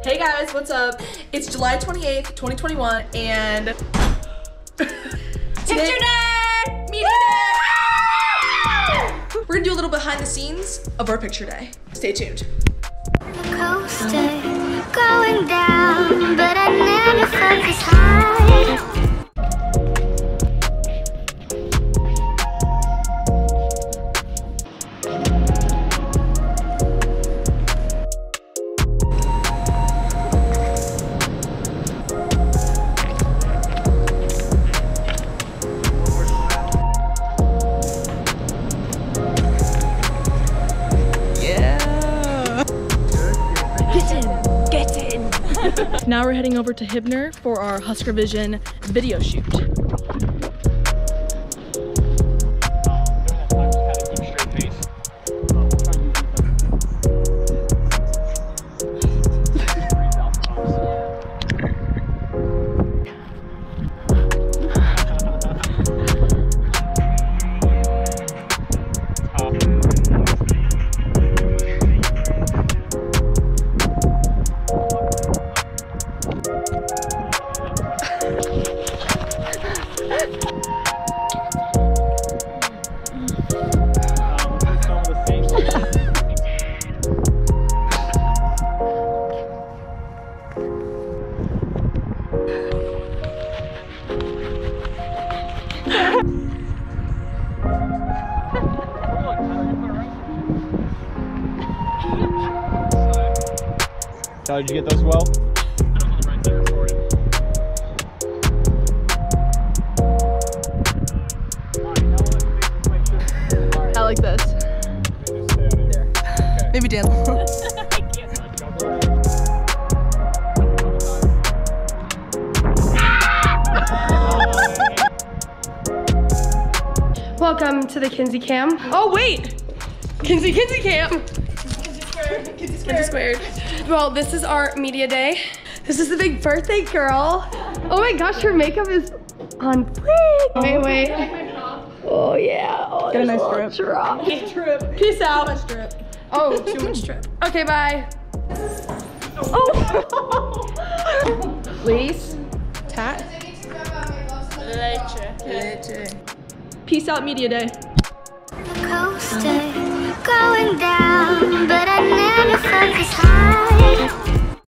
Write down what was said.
Hey guys, what's up? It's July 28th, 2021, and Picture day! Media day! We're gonna do a little behind the scenes of our picture day. Stay tuned. Coaster going down, but I never felt this high. Now we're heading over to Hibner for our Husker Vision video shoot. How did you get those well? I like this. Maybe Dan. Welcome to the Kinsey Cam. Oh wait! Kinsey Cam! Kinsey squared. Well, this is our media day. This is the big birthday girl. Oh my gosh, her makeup is on fleek. Wait. Oh yeah. Oh, Get a nice drip. Peace out. Too much drip. Oh, too much drip. Okay, bye. Oh. Please. Tat. Leche. Peace out, media day. Coaster going down, but I never felt this high.